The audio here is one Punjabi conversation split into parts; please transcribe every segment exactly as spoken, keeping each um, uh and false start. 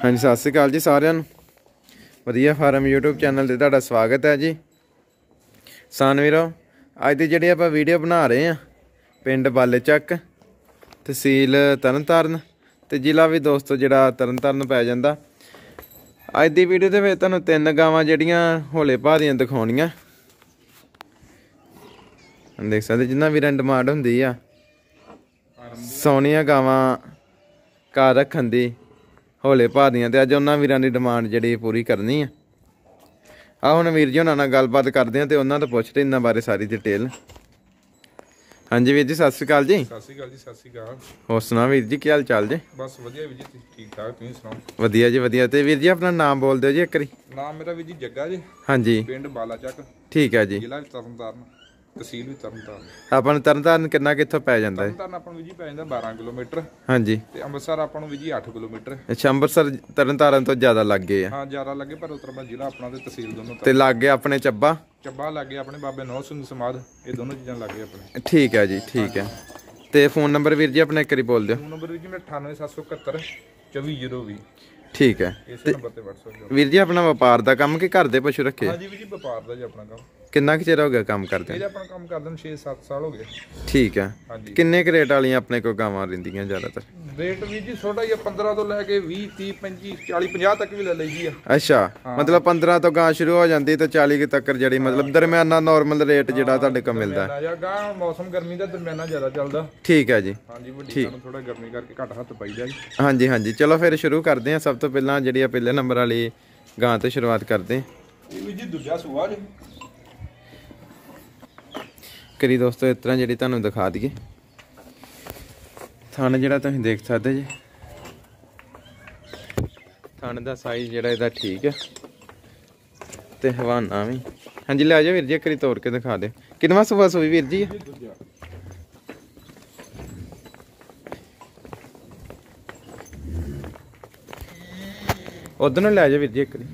हाँ जी सत श्री अकाल जी सारिਆਂ ਨੂੰ ਵਧੀਆ ਫਾਰਮ यूट्यूब चैनल ਤੇ ਤੁਹਾਡਾ ਸਵਾਗਤ है जी। किसान ਵੀਰੋ ਅੱਜ ਦੀ ਜਿਹੜੀ ਆਪਾਂ ਵੀਡੀਓ ਬਣਾ ਰਹੇ ਆ ਪਿੰਡ ਬਾਲੇਚੱਕ ਤਹਿਸੀਲ ਤਰਨਤਾਰਨ ਤੇ ਜ਼ਿਲ੍ਹਾ ਵੀ ਦੋਸਤੋ ਜਿਹੜਾ ਤਰਨਤਾਰਨ ਪੈ ਜਾਂਦਾ। ਅੱਜ ਦੀ ਵੀਡੀਓ ਦੇ ਵਿੱਚ ਤੁਹਾਨੂੰ ਤਿੰਨ ਗਾਵਾਂ ਜਿਹੜੀਆਂ ਹੋਲੇ ਭਾਅ ਦੀਆਂ ਦਿਖਾਉਣੀਆਂ ਦੇਖ ਸਕਦੇ ਜਿੰਨਾ ਵੀਰਾਂ ਡਿਮਾਂਡ ਹੁੰਦੀ ਆ ਸੋਹਣੀਆਂ ਗਾਵਾਂ ਘਰ ਰੱਖਣ ਦੀ ਹੋਲੇ ਭਾਅ ਦੀਆਂ ਤੇ ਅੱਜ ਉਹਨਾਂ ਵੀਰਾਂ ਦੀ ਡਿਮਾਂਡ ਜਿਹੜੀ ਪੂਰੀ ਕਰਨੀ ਆ। ਆ ਹੁਣ ਵੀਰ ਜੀ ਉਹਨਾਂ ਨਾਲ ਗੱਲਬਾਤ ਕਰਦੇ ਆ ਤੇ ਉਹਨਾਂ ਤੋਂ ਪੁੱਛਦੇ ਇਹਨਾਂ ਬਾਰੇ ਸਾਰੀ ਡਿਟੇਲ। ਹਾਂਜੀ ਵੀਰ ਜੀ ਸਤਿ ਸ਼੍ਰੀ ਅਕਾਲ ਜੀ। ਸਤਿ ਸ਼੍ਰੀ ਅਕਾਲ ਜੀ। ਸਤਿ ਸ਼੍ਰੀ ਅਕਾਲ। ਹੋਰ ਸੁਣਾ ਵੀਰ ਜੀ ਕੀ ਹਾਲ ਚਾਲ ਜੀ? ਬਸ ਵਧੀਆ ਵੀਰ ਜੀ ਠੀਕ ਠਾਕ ਤੁਸੀਂ ਸੁਣਾਓ? ਵਧੀਆ ਜੀ ਵਧੀਆ। ਤੇ ਵੀਰ ਜੀ ਆਪਣਾ ਨਾਮ ਬੋਲ ਦਿਓ ਜੀ ਇੱਕ ਵਾਰੀ। ਨਾਮ ਮੇਰਾ ਵੀਰ ਜੀ ਜੱਗਾ ਜੀ। ਹਾਂਜੀ ਪਿੰਡ ਬਾਲਾਚੱਕ ਠੀਕ ਹੈ ਜੀ। ਜ਼ਿਲ੍ਹਾ ਤਰਨਤਾਰਨ ਤਹਿਸੀਲ ਵੀ ਤਰਨਤਾਰਨ। ਆਪਾਂ ਨੂੰ ਤਰਨਤਾਰਨ ਕਿੰਨਾ ਕਿੱਥੋਂ ਪੈ ਜਾਂਦਾ ਹੈ? ਤਰਨਤਾਰਨ ਆਪਾਂ ਨੂੰ ਵੀਰ ਜੀ ਪੈ ਜਾਂਦਾ ਬਾਰਾਂ ਕਿਲੋਮੀਟਰ। ਹਾਂਜੀ ਤੇ ਅੰਮ੍ਰਿਤਸਰ ਆਪਾਂ ਨੂੰ ਵੀਰ ਜੀ ਅੱਠ ਕਿਲੋਮੀਟਰ। ਅੱਛਾ ਅੰਮ੍ਰਿਤਸਰ ਤਰਨਤਾਰਨ ਤੋਂ ਜ਼ਿਆਦਾ ਲੱਗੇ ਆ? ਹਾਂ ਜ਼ਿਆਦਾ ਲੱਗੇ ਪਰ ਉਤਰਪਾ ਜ਼ਿਲ੍ਹਾ ਆਪਣਾ ਤੇ ਤਹਿਸੀਲ ਦੋਨੋਂ ਤੇ ਲੱਗੇ ਆਪਣੇ ਚੱਬਾ ਚੱਬਾ ਲੱਗੇ ਆਪਣੇ ਬਾਬੇ ਨੌ ਸਿੰਘ ਸਮਾਧ ਇਹ ਦੋਨੋਂ ਚੀਜ਼ਾਂ ਲੱਗੇ ਆਪਣੇ। ਠੀਕ ਹੈ ਜੀ ਠੀਕ ਹੈ। ਤੇ ਫੋਨ ਨੰਬਰ ਵੀਰ ਜੀ ਆਪਣਾ ਇੱਕ ਵਾਰੀ ਬੋਲ ਦਿਓ। ਫੋਨ ਨੰਬਰ ਵੀਰ ਜੀ ਮੇਰਾ ਅਠਾਨਵੇਂ ਸੱਤ ਸੌ ਇਕਹੱਤਰ ਚੌਵੀ ਜ਼ੀਰੋ ਵੀਹ। ਠੀਕ ਹੈ। ਇਸੇ ਨੰਬਰ ਤੇ WhatsApp ਵੀਰ ਜੀ ਆਪਣਾ ਵਪਾਰ ਦਾ ਕੰਮ ਕਿ ਘਰ ਦੇ ਪਸ਼ੂ ਰੱਖੇ? ਹਾਂਜੀ ਵੀਰ ਜੀ ਵਪਾਰ ਦਾ ਜੀ ਆਪਣਾ ਕੰਮ। ਕਿੰਨਾ ਕੁ ਚਿਰ ਹੋ ਗਿਆ ਕੰਮ ਕਰਦੇ? ਇਹ ਆਪਣਾ ਕੰਮ ਕਰਦੇ ਨੂੰ ਛੇ ਸੱਤ ਸਾਲ ਹੋ ਗਏ। ਠੀਕ ਹੈ। ਹਾਂਜੀ ਕਿੰਨੇ ਕੁ ਰੇਟ ਵਾਲੀਆਂ ਆਪਣੇ ਕੋਲ ਗਾਵਾਂ ਰਹਿੰਦੀਆਂ ਜ਼ਿਆਦਾਤਰ? ਰੇਟ ਵੀਰ ਜੀ ਛੋਟਾ ਹੀ ਆ ਪੰਦਰਾਂ ਤੋਂ ਲੈ ਕੇ ਵੀਹ ਤੀਹ ਪੈਂਤੀ ਚਾਲੀ ਪੰਜਾਹ ਤੱਕ ਵੀ ਲੈ ਲਈ ਜੀ ਆ। ਅੱਛਾ ਮਤਲਬ ਪੰਦਰਾਂ ਤੋਂ ਗਾਂ ਸ਼ੁਰੂ ਹੋ ਜਾਂਦੀ ਤੇ ਚਾਲੀ ਕੁ ਤੱਕ ਜਿਹੜੀ ਮਤਲਬ ਦਰਮਿਆਨਾ ਨਾਰਮਲ ਰੇਟ ਜਿਹੜਾ ਤੁਹਾਡੇ ਕੋਲ ਮਿਲਦਾ ਜਾਂ ਗਾਂ ਮੌਸਮ ਗਰਮੀ ਦਾ ਦਰਮਿਆਨਾ ਜ਼ਿਆਦਾ ਚੱਲਦਾ। ਠੀਕ ਹੈ ਜੀ। ਹਾਂਜੀ ਵੱਡੀ ਨੂੰ ਥੋੜਾ ਗਰਮੀ ਕਰਕੇ ਘੱਟ ਹੱਥ ਪਾਈਦਾ ਜੀ। ਹਾਂਜੀ ਹਾਂਜੀ ਚਲੋ ਫਿਰ ਸ਼ੁਰੂ ਕਰਦੇ ਹਾਂ। ਸਭ ਤੋਂ ਪਹਿਲਾਂ ਜਿਹੜੀ ਆ ਪਹਿਲੇ ਨੰਬਰ ਵਾਲੀ ਗਾਂ ਤੋਂ ਸ਼ੁਰੂਆਤ ਕਰਦੇ ਹਾਂ। ਇਹ ਵੀ ਜੀ ਦੂਜਾ ਸੂਆ ਜੀ ਕਰੀ ਦੋਸਤੋ ਇਸ ਤਰ੍ਹਾਂ ਜਿਹੜੀ ਤੁਹਾਨੂੰ ਦਿਖਾ ਦਈਏ ਥਣ ਜਿਹੜਾ ਤੁਸੀਂ ਦੇਖ ਸਕਦੇ ਜੀ। ਥਣ ਦਾ ਸਾਈਜ਼ ਜਿਹੜਾ ਇਹਦਾ ਠੀਕ ਹੈ ਤੇ ਹਵਾਨਾ ਵੀ। ਹਾਂਜੀ ਲੈ ਜਾਓ ਵੀਰ ਜੀ ਇੱਕ ਵਾਰੀ ਤੋੜ ਕੇ ਦਿਖਾ ਦੇ। ਕਿੰਨਵਾਂ ਸੂਆ ਸੂਈ ਵੀਰ ਜੀ? ਉਧਰ ਨੂੰ ਲੈ ਜਾਓ ਵੀਰ ਜੀ ਇੱਕ ਵਾਰੀ।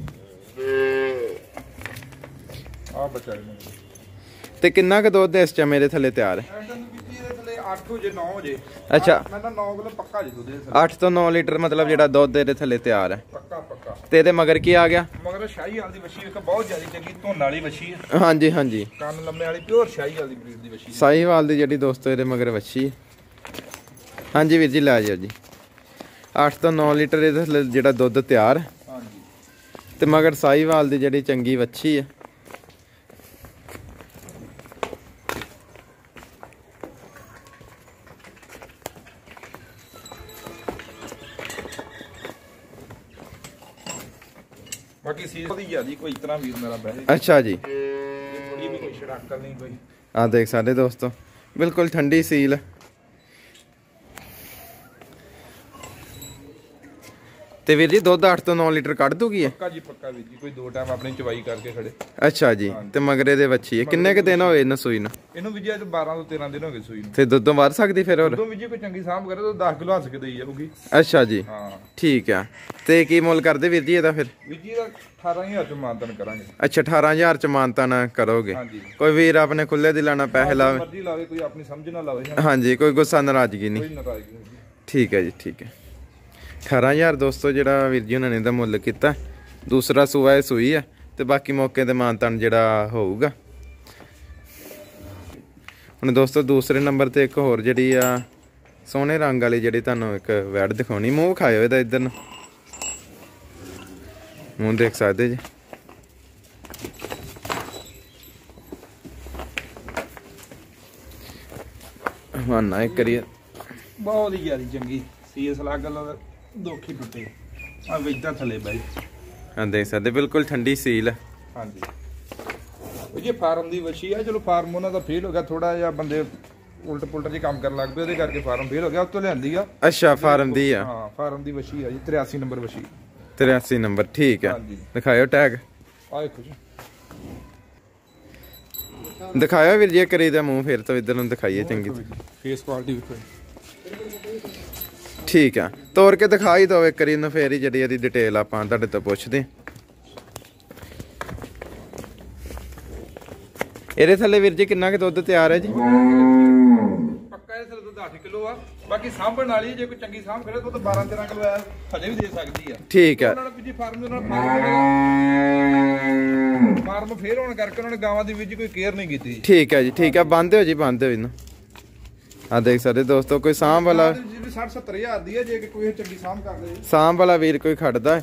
ਆ ਬੱਚਾ ਤੇ ਕਿੰਨਾ ਕੁ ਦੁੱਧ ਇਸ ਟਾਈਮ ਮੇਰੇ ਥੱਲੇ ਤਿਆਰ ਹੈ? ਅੱਠ ਵਜੇ ਨੌ ਵਜੇ। ਅੱਛਾ ਮੈਂ ਤਾਂ ਨੌ ਕਿਲੋ ਪੱਕਾ ਜੀ ਦੁੱਧ ਦੇ। ਅੱਠ ਤੋਂ ਨੌ ਲੀਟਰ ਮਤਲਬ ਜਿਹੜਾ ਦੁੱਧ ਇਹਦੇ ਥੱਲੇ ਤਿਆਰ ਹੈ ਪੱਕਾ ਪੱਕਾ। ਤੇ ਇਹਦੇ ਮਗਰ ਕੀ ਆ ਗਿਆ? ਮਗਰ ਸ਼ਾਹੀ ਵਾਲੀ ਵੱਛੀ ਇੱਕ ਬਹੁਤ ਜ਼ਿਆਦਾ ਚੰਗੀ ਧੁੰਨ ਵਾਲੀ ਵੱਛੀ ਹੈ। ਹਾਂਜੀ ਹਾਂਜੀ ਕੰਨ ਲੰਮੇ ਵਾਲੀ ਪਿਓਰ ਸ਼ਾਹੀ ਵਾਲੀ ਬਰੀਡ ਦੀ ਵੱਛੀ। ਸਾਹੀਵਾਲ ਦੀ ਜਿਹੜੀ ਦੋਸਤੋ ਇਹਦੇ ਮਗਰ ਵੱਛੀ ਹੈ। ਹਾਂਜੀ ਵੀਰ ਜੀ ਲੈ ਜਾਓ ਜੀ। ਅੱਠ ਤੋਂ ਨੌ ਲੀਟਰ ਇਹਦੇ ਥੱਲੇ ਜਿਹੜਾ ਦੁੱਧ ਤਿਆਰ ਹੈ। ਹਾਂਜੀ ਤੇ ਮਗਰ ਸਾਹੀਵਾਲ ਦੀ ਜਿਹੜੀ ਚੰਗੀ ਵੱਛੀ ਹੈ। ਬਾਕੀ ਸੀਜ਼ ਦੀ ਜਿਆਦੀ ਕੋਈ ਇਤਨਾ ਵੀਰ ਮੇਰਾ ਬਹਿ ਅੱਛਾ ਜੀ ਥੋੜੀ ਵੀ ਕੋਈ ਛੜਾਕਲ ਨਹੀਂ ਕੋਈ। ਆ ਦੇਖ ਸਕਦੇ ਦੋਸਤੋ ਬਿਲਕੁਲ ਠੰਡੀ ਸੀਲ। ਤੇ ਵੀਰ ਜੀ ਦੁੱਧ ਅੱਠ ਤੋਂ ਨੌ ਲੀਟਰ ਕੱਢ ਦੂਗੀ ਹੈ? ਪੱਕਾ ਜੀ ਪੱਕਾ ਵੀਰ ਜੀ ਕੋਈ ਦੋ ਟਾਈਮ ਆਪਣੀ ਚਵਾਈ ਕਰਕੇ ਖੜੇ। ਅੱਛਾ ਜੀ ਤੇ ਮਗਰੇ ਦੇ ਵੱਛੀ ਹੈ। ਕਿੰਨੇ ਕ ਦਿਨ ਹੋਏ ਇਹਨਾਂ ਸੂਈ ਨੂੰ? ਇਹਨੂੰ ਵੀ ਜੀ ਅੱਜ ਬਾਰਾਂ ਤੋਂ ਤੇਰਾਂ ਦਿਨ ਹੋ ਗਏ ਸੂਈ ਨੂੰ। ਤੇ ਦੁੱਧੋਂ ਵੱਧ ਸਕਦੀ ਫਿਰ ਹੋਰ? ਦੁੱਧੋਂ ਵੀ ਜੀ ਕੋਈ ਚੰਗੀ ਸਾਂਭ ਕਰੇ ਤਾਂ ਦਸ ਕਿਲੋ ਹੱਸ ਕੇ ਦੇਈ ਜਾਊਗੀ। ਅੱਛਾ ਜੀ ਹਾਂ ਠੀਕ ਆ। ਤੇ ਕੀ ਮੁੱਲ ਕਰਦੇ ਵੀਰ ਜੀ ਇਹਦਾ ਫਿਰ? ਵੀਰ ਜੀ ਇਹਦਾ ਅਠਾਰਾਂ ਹਜ਼ਾਰ ਚ ਮਾਨਤਨ ਕਰਾਂਗੇ। ਅੱਛਾ ਅਠਾਰਾਂ ਹਜ਼ਾਰ ਚ ਮਾਨਤਨ ਕਰੋਗੇ? ਹਾਂਜੀ ਕੋਈ ਵੀਰ ਆਪਣੇ ਖੁੱਲੇ ਦਿਲਾਂ ਨਾਲ ਪੈਸੇ ਲਾਵੇ? ਮਰਜ਼ੀ ਲਾਵੇ ਕੋਈ ਆਪਣੀ ਸਮਝ ਨਾ ਲਾਵੇ। ਹਾਂਜੀ ਕੋਈ ਗੁੱਸਾ ਨਾਰਾਜ਼ਗੀ ਨਹੀਂ। ਕੋਈ ਨਾਰਾਜ਼ਗੀ ਨਹੀਂ। ਠੀਕ ਹੈ ਜੀ ਠੀਕ ਹੈ। ਅਠਾਰਾਂ ਹਜ਼ਾਰ ਦੋਸਤੋ ਜਿਹੜਾ ਵੀਰ ਜੀ ਉਹਨਾਂ ਨੇ ਇਹਦਾ ਮੁੱਲ ਕੀਤਾ। ਦੂਸਰਾ ਸੂਆ ਇਹ ਸੂਈ ਹੈ ਤੇ ਬਾਕੀ ਮੌਕੇ ਤੇ ਮਾਨਤਨ ਜਿਹੜਾ ਹੋਊਗਾ। ਹੁਣ ਦੋਸਤੋ ਦੂਸਰੇ ਨੰਬਰ ਤੇ ਇੱਕ ਹੋਰ ਜਿਹੜੀ ਆ ਸੋਹਣੇ ਰੰਗ ਵਾਲੀ ਜਿਹੜੀ ਤੁਹਾਨੂੰ ਇੱਕ ਵੈੜ ਦਿਖਾਉਣੀ। ਮੂੰਹ ਖਾਇਓ ਇਹਦਾ ਇੱਧਰ ਨੂੰ। ਮੂੰਹ ਦੇਖ ਸਕਦੇ ਜੀ। ਹਵਾਨਾ ਇੱਕ ਕਰੀਏ ਬਹੁਤ ਹੀ ਜ਼ਿਆਦਾ ਚੰਗੀ ਸੀਸ ਲੱਗਲ ਦੋਖੀ ਟੁੱਟੇ ਆ ਵੇਚਦਾ ਥੱਲੇ ਬਾਈ। ਹਾਂ ਦੇਖ ਸਕਦੇ ਬਿਲਕੁਲ ਠੰਡੀ ਸੀਲ ਹੈ। ਹਾਂਜੀ ਇਹ ਫਾਰਮ ਦੀ ਵੱਛੀ ਆ। ਚਲੋ ਫਾਰਮ ਉਹਨਾਂ ਦਾ ਫੇਲ ਹੋ ਗਿਆ ਥੋੜਾ ਜਿਹਾ ਬੰਦੇ ਉਲਟ ਪੁਲਟ ਜੀ ਕੰਮ ਕਰਨ ਲੱਗ ਪਏ ਉਹਦੇ ਕਰਕੇ ਫਾਰਮ ਫੇਲ ਹੋ ਗਿਆ। ਉੱਤੋਂ ਲਿਆਂਦੀ ਆ। ਅੱਛਾ ਫਾਰਮ ਦੀ ਆ? ਹਾਂ ਫਾਰਮ ਦੀ ਵੱਛੀ ਆ ਜੀ ਤਰਿਆਸੀ ਨੰਬਰ ਵੱਛੀ। ਤਰਿਆਸੀ ਨੰਬਰ ਠੀਕ ਹੈ। ਹਾਂਜੀ ਦਿਖਾਇਓ ਟੈਗ। ਆ ਦੇਖੋ ਜੀ ਦਿਖਾਇਆ ਵੀਰ ਜੀ ਕਰੀ ਦਾ ਮੂੰਹ ਫਿਰ ਤੋਂ ਇੱਧਰ ਨੂੰ ਦਿਖਾਈਏ ਚੰਗੀ ਫੇਸ ਕੁਆਲਿਟੀ ਵੇਖੋ। ਠੀਕ ਆ ਤੋੜ ਕੇ ਦਿਖਾ ਹੀ ਦੋ ਇੱਕ ਵਾਰੀ ਇਹਨੂੰ ਫੇਰ ਹੀ ਜਿਹੜੀ ਇਹਦੀ ਡਿਟੇਲ ਆਪਾਂ ਤੁਹਾਡੇ ਤੋਂ ਪੁੱਛਦੇ। ਇਹਦੇ ਥੱਲੇ ਵੀਰ ਜੀ ਕਿੰਨਾ ਕੁ ਦੁੱਧ ਤਿਆਰ ਹੈ ਜੀ? ਪੱਕਾ ਇਹਦੇ ਥੱਲੇ ਦੁੱਧ ਅੱਠ ਕਿਲੋ ਆ। ਬਾਕੀ ਸਾਂਭਣ ਵਾਲੀ ਜੇ ਕੋਈ ਚੰਗੀ ਸਾਂਭ ਕਰੇ ਤਾਂ ਬਾਰਾਂ ਤੇਰਾਂ ਕਿਲੋ ਐ ਹਜੇ ਵੀ ਦੇ ਸਕਦੀ ਆ। ਠੀਕ ਹੈ। ਉਹਨਾਂ ਨੇ ਵੀ ਜੀ ਫਾਰਮ ਦੇ ਨਾਲ ਫਾਰਮ ਫੇਰ ਹੋਣ ਕਰਕੇ ਉਹਨਾਂ ਨੇ ਗਾਵਾਂ ਦੀ ਵਿੱਚ ਕੋਈ ਕੇਅਰ ਨਹੀਂ ਕੀਤੀ। ਠੀਕ ਹੈ ਜੀ ਠੀਕ ਹੈ। ਬੰਦ ਹੋ ਜੀ ਬੰਦ ਹੋ ਇਹਨੂੰ। ਆ ਦੇਖ ਸਕਦੇ ਦੋਸਤੋ ਕੋਈ ਸਾਂਭ ਵਾਲਾ ਸੱਠ ਸੱਤਰ ਹਜ਼ਾਰ ਦੀ ਹੈ ਜੇ ਕੋਈ ਚੰਗੀ ਸਾਂਭ ਕਰ ਦੇ। ਸਾਂਭ ਵਾਲਾ ਵੀਰ ਕੋਈ ਖੜਦਾ ਹੈ।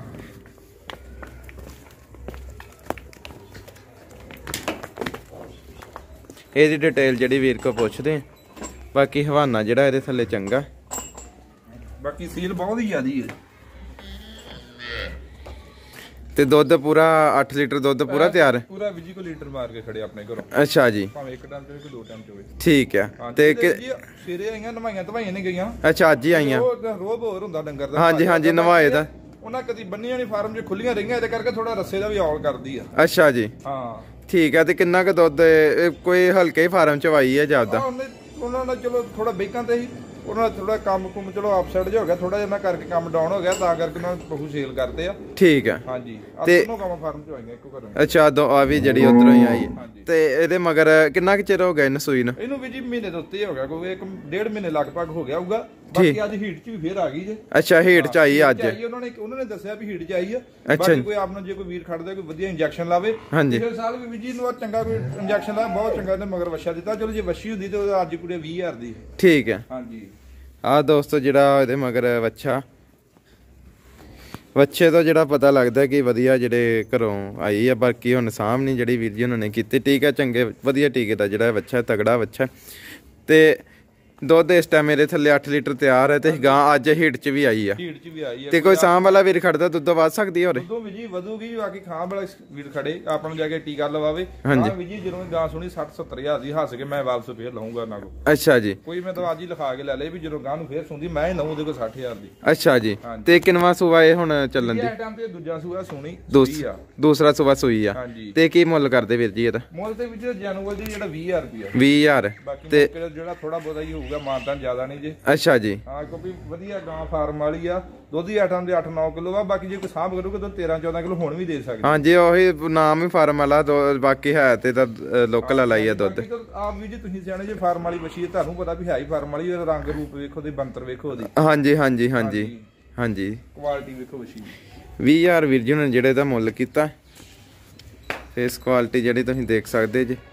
ਇਹਦੀ ਡਿਟੇਲ ਜਿਹੜੀ ਵੀਰ ਕੋ ਪੁੱਛਦੇ ਆ। ਬਾਕੀ ਹਵਾਨਾ ਜਿਹੜਾ ਇਹਦੇ ਥੱਲੇ ਚੰਗਾ। ਬਾਕੀ ਸੀਲ ਬਹੁਤ ਹੀ ਜ਼ਿਆਦੀ ਹੈ ਤੇ ਦੁੱਧ ਪੂਰਾ ਅੱਠ ਲੀਟਰ ਦੁੱਧ ਪੂਰਾ ਤਿਆਰ ਹੈ। ਪੂਰਾ ਵੀਜੀ ਕੋ ਲੀਟਰ ਮਾਰ ਕੇ ਖੜੇ ਆਪਣੇ ਘਰੋਂ। ਅੱਛਾ ਜੀ। ਭਾਵੇਂ ਇੱਕ ਟਾਈਮ ਤੇ ਦੋ ਟਾਈਮ ਚ ਹੋਵੇ। ਠੀਕ ਹੈ। ਤੇ ਸਵੇਰੇ ਆਈਆਂ ਨਵਾਈਆਂ ਧਵਾਈਆਂ ਨਹੀਂ ਗਈਆਂ। ਅੱਛਾ ਅੱਜ ਹੀ ਆਈਆਂ। ਰੋਬ ਹੋਰ ਹੁੰਦਾ ਡੰਗਰ ਦਾ। ਹਾਂਜੀ ਹਾਂਜੀ ਨਵਾਏ ਦਾ। ਉਹਨਾਂ ਕਦੀ ਬੰਨੀਆਂ ਨਹੀਂ ਫਾਰਮ 'ਚ ਖੁੱਲੀਆਂ ਰਹੀਆਂ ਇਹਦੇ ਕਰਕੇ ਥੋੜਾ ਰੱਸੇ ਦਾ ਵੀ ਔਲ ਕਰਦੀ ਆ। ਅੱਛਾ ਜੀ। ਹਾਂ ਠੀਕ ਹੈ। ਤੇ ਕਿੰਨਾ ਕੁ ਦੁੱਧ ਕੋਈ ਹਲਕੇ ਫਾਰਮ ਚ ਵਾਈ ਹੈ ਜਿਆਦਾ? ਉਹਨਾਂ ਦਾ ਚਲੋ ਥੋੜਾ ਬੇਕਾਂ ਤੇ ਹੀ ਉਹਨਾਂ ਦਾ ਥੋੜਾ ਕੰਮ ਕੁਮ ਚਲੋ ਆਪਸਾਈਡ ਜਿਹਾ ਹੋ ਗਿਆ ਥੋੜਾ ਜਿਹਾ ਕਰਕੇ ਕੰਮ ਡਾਊਨ ਹੋ ਗਿਆ ਤਾਂ ਕਰਕੇ ਉਹਨਾਂ ਪਸ਼ੂ ਸੇਲ ਕਰਦੇ ਆ। ਠੀਕ ਹੈ। ਹਾਂਜੀ ਤੇ ਦੋਨੋਂ ਕੰਮ ਫਾਰਮ ਚ ਆਈਆਂ ਇੱਕੋ ਘਰੋਂ। ਅੱਛਾ ਦੋ ਆ ਵੀ ਜਿਹੜੀ ਉਧਰੋਂ ਹੀ ਆਈ ਹੈ। ਤੇ ਇਹਦੇ ਮਗਰ ਕਿੰਨਾ ਕੁ ਚਿਰ ਹੋ ਗਿਆ ਇਹਨੂੰ ਸੂਈ ਨੂੰ? ਇਹਨੂੰ ਵੀ ਜੀ ਮਹੀਨੇ ਦੇ ਉੱਤੇ ਹੋ ਗਿਆ ਕੋਈ ਇੱਕ ਡੇਢ ਮਹੀਨੇ ਲਗਭਗ ਹੋ ਗਿਆ ਹੋਊਗਾ। ਬਾਕੀ ਅੱਜ ਹੀਟ ਚ ਵੀ ਫੇਰ ਆ ਗਈ ਜੇ। ਅੱਛਾ ਹੀਟ ਚ ਆਈ ਅੱਜ। ਉਹਨਾਂ ਨੇ ਉਹਨਾਂ ਨੇ ਦੱਸਿਆ ਵੀ ਹੀਟ ਚ ਆਈ ਆ। ਬਾਕੀ ਕੋਈ ਆਪ ਨੂੰ ਜੇ ਕੋਈ ਵੀਰ ਖੜਦਾ ਕੋਈ ਵਧੀਆ ਇੰਜੈਕਸ਼ਨ ਲਾਵੇ। ਪਿਛਲੇ ਸਾਲ ਵੀ ਜੀ ਨੂੰ ਚੰਗਾ ਕੋਈ ਇੰਜੈਕਸ਼ਨ ਲਾ ਬਹੁਤ ਚੰਗਾ ਇਹਨੇ ਮਗਰ ਵੱਛਾ ਦਿੱਤਾ। ਚਲੋ ਜੇ ਵੱਛੀ ਹੁੰਦੀ ਤੇ ਅੱਜ ਕੁੜੇ ਵੀਹ ਹਜ਼ਾਰ ਦੀ। ਠੀਕ ਹੈ। ਹਾਂਜੀ ਆ ਦੋਸਤੋ ਜਿਹੜਾ ਇਹਦੇ ਮਗਰ ਵੱਛਾ ਵੱਛੇ ਤੋਂ ਜਿਹੜਾ ਪਤਾ ਲੱਗਦਾ ਕਿ ਵਧੀਆ ਜਿਹੜੇ ਘਰੋਂ ਆਈ ਆ। ਬਾਕੀ ਹੁਣ ਸਾਹਮਣੇ ਜਿਹੜੀ ਵੀਰ ਜੀ ਉਹਨਾਂ ਨੇ ਕੀਤੀ ਠੀਕ ਹੈ ਚੰਗੇ ਵਧੀਆ ਟੀਕੇ ਦਾ ਜਿਹੜਾ ਵੱਛਾ ਤਗੜਾ ਵੱਛਾ। ਤੇ ਦੁੱਧ ਇਸ ਟਾਈਮ ਮੇਰੇ ਥੱਲੇ ਅੱਠ ਲੀਟਰ ਤਿਆਰ ਹੈ। ਤੇ ਗਾਂ ਅੱਜ ਹੀਟ ਚ ਵੀ ਆਈ ਆ। ਹੀਟ ਚ ਵੀ ਆਈ ਆ। ਤੇ ਕੋਈ ਸਾਂਭ ਵਾਲਾ ਵੀਰ ਖੜਦਾ ਦੁੱਧ ਵੱਧ ਸਕਦੀ ਹੋਰ? ਦੁੱਧ ਵੀ ਜੀ ਵਧੂਗੀ। ਬਾਕੀ ਖਾਂ ਵਾਲਾ ਵੀਰ ਖੜੇ ਆਪਾਂ ਨੂੰ ਜਾ ਕੇ ਟੀਕਾ ਲਵਾਵੇ। ਹਾਂਜੀ ਵੀ ਜੀ ਜਦੋਂ ਗਾਂ ਸੁਣੀ ਸੱਠ ਸੱਤਰ ਹਜ਼ਾਰ ਦੀ ਹੱਸ ਕੇ ਮੈਂ ਵਾਪਸ ਫੇਰ ਲਵਾਂਗਾ ਨਾ ਕੋ। ਅੱਛਾ ਜੀ। ਕੋਈ ਮੈਂ ਤਾਂ ਅੱਜ ਹੀ ਲਿਖਾ ਕੇ ਲੈ ਲਈ ਵੀ ਜਦੋਂ ਗਾਂ ਨੂੰ ਫੇਰ ਸੁਣਦੀ ਮੈਂ ਹੀ ਲਵਾਂ ਉਹਦੇ ਕੋ ਸੱਠ ਹਜ਼ਾਰ ਦੀ। ਅੱਛਾ ਜੀ। ਤੇ ਕਿੰਨਵਾਂ ਸੂਆ ਇਹ ਹੁਣ ਚੱਲਣ ਦੀ? ਇਸ ਟਾਈਮ ਤੇ ਦੂਜਾ ਸੂਆ ਸੋਣੀ ਸੂਈ ਆ। ਦੂਸਰਾ ਸੂਆ ਸੂਈ ਆ। ਤੇ ਕੀ ਮੁੱਲ ਕਰਦੇ ਵੀਰ ਜੀ ਇਹਦਾ? ਮੁੱਲ ਤੇ ਵਿੱਚ ਜੈਨੂਅਲ ਦੀ ਜਿਹੜਾ ਵੀਹ ਹਜ਼ਾਰ ਰੁਪਿਆ। ਵੀਹ ਹਜ਼ਾਰ। ਤੇ ਜਿਹੜਾ ਥੋੜਾ ਬਹੁਤਾ ਹੀ ਹੋਊਗਾ ਮਾਨਤਾਨ ਜ਼ਿਆਦਾ ਨਹੀਂ ਜੇ। ਅੱਛਾ ਜੀ। ਹਾਂ ਕਿਉਂਕਿ ਵਧੀਆ ਗਾਂ ਫਾਰਮ ਵਾਲੀ ਆ। ਦੁੱਧ ਹੀ ਆਟਾਂ ਦੇ ਅੱਠ ਨੌ ਕਿਲੋ ਆ। ਬਾਕੀ ਜੇ ਕੋਈ ਸਾਂਭ ਕਰੂਗਾ ਤਾਂ ਤੇਰਾਂ ਚੌਦਾਂ ਕਿਲੋ ਹੁਣ ਵੀ ਦੇ ਸਕਦਾ। ਹਾਂਜੀ ਉਹੀ ਨਾਮ ਹੀ ਫਾਰਮ ਵਾਲਾ। ਬਾਕੀ ਹੈ ਤੇ ਤਾਂ ਲੋਕਲ ਵਾਲਾ ਹੀ ਆ ਦੁੱਧ। ਆਪ ਵੀ ਜੀ ਤੁਸੀਂ ਸਿਆਣੇ ਜੇ ਫਾਰਮ ਵਾਲੀ ਵਛੀ ਤੁਹਾਨੂੰ ਪਤਾ ਵੀ ਹੈ ਹੀ ਫਾਰਮ ਵਾਲੀ। ਉਹਦਾ ਰੰਗ ਰੂਪ ਵੇਖੋ ਤੇ ਬੰਤਰ ਵੇਖੋ ਉਹਦੀ। ਹਾਂਜੀ ਹਾਂਜੀ ਹਾਂਜੀ ਹਾਂਜੀ ਕੁਆਲਿਟੀ ਵੇਖੋ ਵਛੀ ਦੀ। ਵੀਹ ਹਜ਼ਾਰ ਵੀਰ ਜੀ ਨੇ ਜਿਹੜੇ ਦਾ ਮੁੱਲ ਕੀਤਾ। ਫੇਸ ਕੁਆਲਿਟੀ ਜਿਹੜੀ ਤੁਸੀਂ ਦੇਖ ਸਕਦੇ ਜੀ।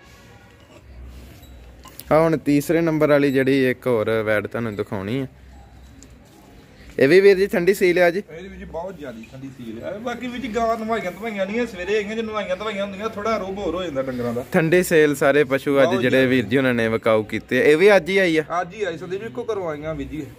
ਆ ਹੁਣ ਤੀਸਰੇ ਨੰਬਰ ਵਾਲੀ ਜਿਹੜੀ ਇੱਕ ਹੋਰ ਵੈਡ ਤੁਹਾਨੂੰ ਦਿਖਾਉਣੀ ਹੈ। ਇਹ ਵੀ ਵੀਰ ਜੀ ਠੰਡੀ ਸੀਲ ਆ ਜੀ। ਇਹਦੇ ਵਿੱਚ ਬਹੁਤ ਜ਼ਿਆਦੀ ਠੰਡੀ ਸੀਲ ਆ। ਬਾਕੀ ਵਿੱਚ ਗਾਂ ਨਵਾਈਆਂ ਧਵਾਈਆਂ ਨਹੀਂ ਸਵੇਰੇ ਆਈਆਂ ਜੇ ਨਵਾਈਆਂ ਧਵਾਈਆਂ ਹੁੰਦੀਆਂ ਥੋੜਾ ਰੋਬ ਹੋਰ ਹੋ ਜਾਂਦਾ ਡੰਗਰਾਂ ਦਾ। ਠੰਡੀ ਸੇਲ ਸਾਰੇ ਪਸ਼ੂ ਅੱਜ ਜਿਹੜੇ ਵੀਰ ਜੀ ਉਹਨਾਂ ਨੇ ਵਕਾਊ ਕੀਤੇ। ਇਹ ਵੀ ਅੱਜ ਹੀ ਆਈ ਆ? ਅੱਜ ਹੀ ਆਈ ਸੰਦੀਪ ਇੱਕੋ ਘਰੋਂ ਆਈਆਂ ਵੀਰ ਜੀ।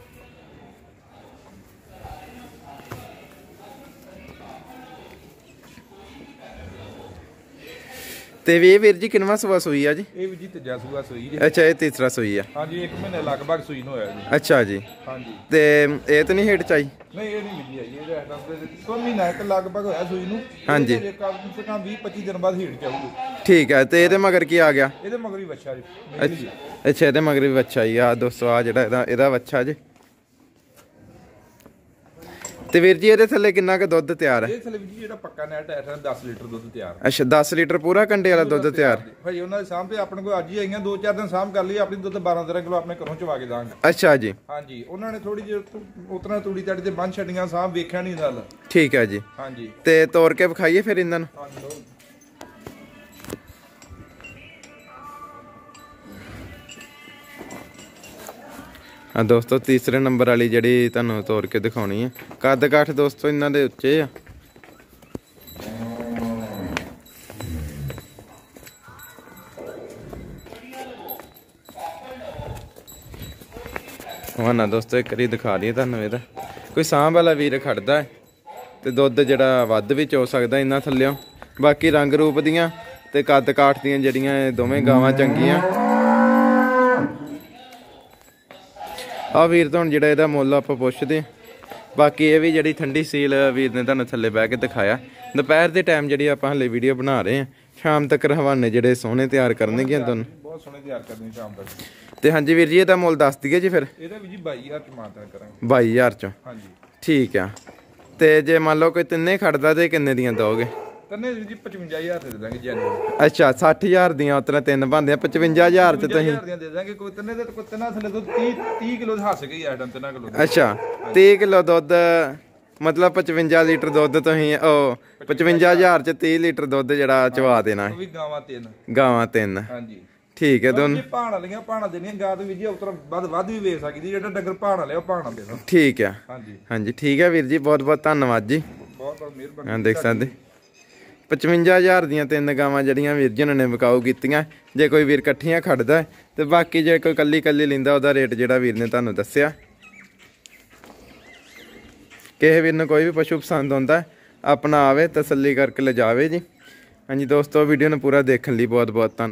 ਤੇ ਵੀ ਇਹ ਵੀਰ ਜੀ ਕਿੰਨਵਾਂ ਸੂਆ ਸੂਈ ਆ ਜੀ? ਇਹ ਵੀ ਜੀ ਤੀਜਾ ਸੂਆ ਸੂਈ ਜੀ। ਅੱਛਾ ਇਹ ਤੀਸਰਾ ਸੂਈ ਆ। ਹਾਂਜੀ ਇੱਕ ਮਹੀਨੇ ਲਗਭਗ ਸੂਈ ਨੂੰ ਹੋਇਆ ਜੀ। ਅੱਛਾ ਜੀ। ਹਾਂਜੀ ਤੇ ਇਹ ਤਾਂ ਨਹੀਂ ਹੀਟ ਚ ਆਈ? ਨਹੀਂ ਇਹ ਨਹੀਂ ਮਿਲੀ ਆਈ। ਇਹਦੇ ਐਟਮ ਤੇ ਕੋਈ ਮਹੀਨਾ ਇੱਕ ਲਗਭਗ ਹੋਇਆ ਸੂਈ ਨੂੰ। ਹਾਂਜੀ ਕਮ ਸੇ ਕਮ ਵੀਹ ਪੱਚੀ ਦਿਨ ਬਾਅਦ ਹੀਟ ਚ ਆਊਗੀ। ਠੀਕ ਹੈ। ਤੇ ਇਹਦੇ ਮਗਰ ਕੀ ਆ ਗਿਆ? ਇਹਦੇ ਮਗਰ ਵੀ ਵੱਛਾ ਜੀ। ਅੱਛਾ ਇਹਦੇ ਮਗਰ ਵੀ ਵੱਛਾ ਹੀ ਆ ਦੋਸਤੋ। ਆ ਜਿਹੜਾ ਇਹਦਾ ਇਹਦਾ ਵੱਛਾ ਜੀ। ਤੇ ਵੀਰ ਜੀ ਇਹਦੇ ਥੱਲੇ ਕਿੰਨਾ ਕੁ ਦੁੱਧ ਤਿਆਰ ਹੈ? ਇਹ ਥੱਲੇ ਵੀ ਜਿਹੜਾ ਪੱਕਾ ਨੈਟ ਹੈ ਦਸ ਲੀਟਰ ਦੁੱਧ ਤਿਆਰ। ਅੱਛਾ ਦਸ ਲੀਟਰ ਪੂਰਾ ਕੰਡੇ ਵਾਲਾ ਦੁੱਧ ਤਿਆਰ। ਭਾਈ ਉਹਨਾਂ ਦੇ ਸਾਹਮਣੇ ਆਪਣੇ ਕੋਲ ਅੱਜ ਹੀ ਆਈਆਂ ਦੋ ਚਾਰ ਦਿਨ ਸਾਹਮ ਕਰ ਲਈ। ਆਪਣੀ ਦੁੱਧ ਬਾਰਾਂ ਤੇਰਾਂ ਕਿਲੋ ਆਪਣੇ ਘਰੋਂ ਚਵਾ ਕੇ ਦਾਂਗੇ। ਅੱਛਾ ਜੀ। ਹਾਂਜੀ ਉਹਨਾਂ ਨੇ ਥੋੜੀ ਜਿਹੀ ਉਤਨਾ ਤੂੜੀ ਤੜੀ ਤੇ ਬੰਨ ਛੱਡੀਆਂ ਸਾਹਮ ਵੇਖਿਆ ਨਹੀਂ ਨਾਲ। ਠੀਕ ਹੈ ਜੀ। ਹਾਂਜੀ ਤੇ ਤੋੜ ਕੇ ਵਿਖਾਈਏ ਫਿਰ ਇਹਨਾਂ ਨੂੰ। ਆ ਦੋਸਤੋ ਤੀਸਰੇ ਨੰਬਰ ਵਾਲੀ ਜਿਹੜੀ ਤੁਹਾਨੂੰ ਤੋੜ ਕੇ ਦਿਖਾਉਣੀ ਹੈ। ਕੱਦ ਕਾਠ ਦੋਸਤੋ ਇਹਨਾਂ ਦੇ ਉੱਚੇ ਆ। ਵਾਨਾ ਦੋਸਤੋ ਇੱਕ ਵਾਰੀ ਦਿਖਾ ਦਈਏ ਤੁਹਾਨੂੰ ਇਹਦਾ। ਕੋਈ ਸਾਂਭ ਵਾਲਾ ਵੀਰ ਖੜਦਾ ਹੈ ਤੇ ਦੁੱਧ ਜਿਹੜਾ ਵੱਧ ਵੀ ਚੋ ਸਕਦਾ ਇਹਨਾਂ ਥੱਲਿਓਂ। ਬਾਕੀ ਰੰਗ ਰੂਪ ਦੀਆਂ ਤੇ ਕੱਦ ਕਾਠ ਦੀਆਂ ਜਿਹੜੀਆਂ ਇਹ ਦੋਵੇਂ ਗਾਵਾਂ ਚੰਗੀਆਂ। ਆ ਵੀਰ ਤੋਂ ਜਿਹੜਾ ਇਹਦਾ ਮੁੱਲ ਆਪਾਂ ਪੁੱਛਦੇ। ਬਾਕੀ ਇਹ ਵੀ ਜਿਹੜੀ ਠੰਡੀ ਸੀਲ ਵੀਰ ਨੇ ਤੁਹਾਨੂੰ ਥੱਲੇ ਬਹਿ ਕੇ ਦਿਖਾਇਆ। ਦੁਪਹਿਰ ਦੇ ਟਾਈਮ ਜਿਹੜੀ ਆਪਾਂ ਹਲੇ ਵੀਡੀਓ ਬਣਾ ਰਹੇ ਹਾਂ। ਸ਼ਾਮ ਤੱਕ ਹਵਾਨੇ ਜਿਹੜੇ ਸੋਹਣੇ ਤਿਆਰ ਕਰਨਗੇ ਤੁਹਾਨੂੰ। ਬਹੁਤ ਸੋਹਣੇ ਤਿਆਰ ਕਰਨੇ ਸ਼ਾਮ ਤੱਕ। ਤੇ ਹਾਂਜੀ ਵੀਰ ਜੀ ਇਹਦਾ ਮੁੱਲ ਦੱਸ ਦਈਏ ਜੀ ਫਿਰ? ਇਹਦਾ ਵੀ ਜੀ ਬਾਈ ਹਜ਼ਾਰ ਚ ਮਾਨਤਾਨ ਕਰਾਂਗੇ। ਬਾਈ ਹਜ਼ਾਰ ਚ? ਹਾਂਜੀ ਠੀਕ ਆ। ਤੇ ਜੇ ਮੰਨ ਲਓ ਕੋਈ ਤਿੰਨੇ ਖੜਦਾ ਤੇ ਕਿੰਨੇ ਦੀਆਂ ਦੋਗੇ? ਤੰਨੇ ਜੀ ਪਚਵੰਜਾ ਹਜ਼ਾਰ ਦੇ ਦਾਂਗੇ ਜੈਨੂਅਲ। ਅੱਛਾ ਸੱਠ ਹਜ਼ਾਰ ਦੀਆਂ ਉਤਰਾ ਤਿੰਨ ਬਣਦੇ ਆ, ਪਚਵੰਜਾ ਹਜ਼ਾਰ ਚ ਤੁਸੀਂ ਦੀਆਂ ਦੇ ਦਾਂਗੇ। ਕੋਈ ਤੰਨੇ ਦੇ ਕੋਈ ਤੰਨਾ ਥੱਲੇ ਤੋਂ ਤੀਹ ਤੀਹ ਕਿਲੋ ਹੱਸ ਗਈ ਆਈਟਮ ਤਿੰਨਾਂ ਕਿਲੋ। ਅੱਛਾ ਤੀਹ ਕਿਲੋ ਦੁੱਧ ਮਤਲਬ ਪਚਵੰਜਾ ਲੀਟਰ ਦੁੱਧ ਤੁਸੀਂ ਉਹ ਪਚਵੰਜਾ ਹਜ਼ਾਰ ਚ ਤੀਹ ਲੀਟਰ ਦੁੱਧ ਜਿਹੜਾ ਚਵਾ ਦੇਣਾ। ਉਹ ਵੀ ਗਾਵਾਂ ਤਿੰਨ। ਗਾਵਾਂ ਤਿੰਨ। ਹਾਂਜੀ ਠੀਕ ਹੈ ਦੋਨੋਂ। ਭਾਣ ਵਾਲੀਆਂ ਭਾਣਾ ਦੇਣੀਆਂ ਗਾਂ ਤੋਂ ਵੀ ਜੀ ਉਤਰਾ ਵੱਧ ਵੱਧ ਵੀ ਵੇਚ ਸਕਦੀ, ਜਿਹੜਾ ਡੰਗਰ ਭਾਣ ਵਾਲਿਆ ਉਹ ਭਾਣਾ ਦੇ ਦੋ। ਠੀਕ ਆ ਹਾਂਜੀ ਹਾਂਜੀ ਠੀਕ ਹੈ ਵੀਰ ਜੀ, ਬਹੁਤ ਬਹੁਤ ਧੰਨਵਾਦ ਜੀ। ਬਹੁਤ ਬਹੁਤ ਮਿਹਰਬਾਨੀ। ਹਾਂ ਦੇਖ ਸਕਦੇ ਪਚਵੰਜਾ ਹਜ਼ਾਰ ਦੀਆਂ ਤਿੰਨ ਗਾਵਾਂ ਜਿਹੜੀਆਂ ਵੀਰ ਜੀ ਉਹਨਾਂ ਨੇ ਵਿਕਾਊ ਕੀਤੀਆਂ। ਜੇ ਕੋਈ ਵੀਰ ਇਕੱਠੀਆਂ ਖੜਦਾ ਤੇ ਬਾਕੀ ਜੇ ਕੋਈ ਕੱਲੀ ਕੱਲੀ ਲੈਂਦਾ ਉਹਦਾ ਰੇਟ ਜਿਹੜਾ ਵੀਰ ਨੇ ਤੁਹਾਨੂੰ ਦੱਸਿਆ। ਕਿਸੇ ਵੀਰ ਨੂੰ ਕੋਈ ਵੀ ਪਸ਼ੂ ਪਸੰਦ ਆਉਂਦਾ ਆਪਣਾ ਆਵੇ ਤਸੱਲੀ ਕਰਕੇ ਲਿਜਾਵੇ ਜੀ। ਹਾਂਜੀ ਦੋਸਤੋ ਵੀਡੀਓ ਨੂੰ ਪੂਰਾ ਦੇਖਣ ਲਈ ਬਹੁਤ ਬਹੁਤ ਧੰਨਵਾਦ।